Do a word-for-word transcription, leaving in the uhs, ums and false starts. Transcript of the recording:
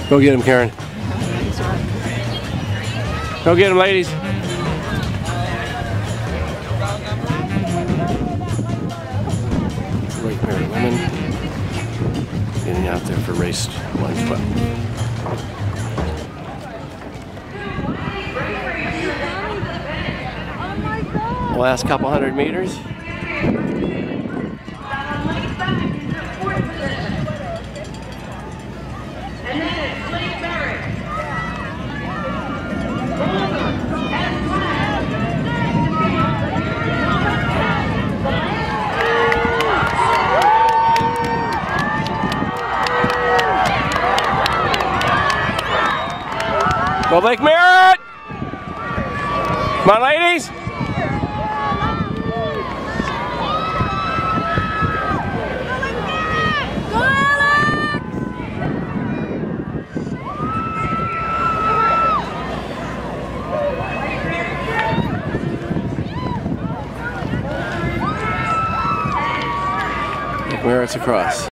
Go get him, Karen. Go get him, ladies. Lake Merritt women getting out there for race one club. Last couple hundred meters. Go Lake Merritt! Come on, ladies! Lake Merritt's across.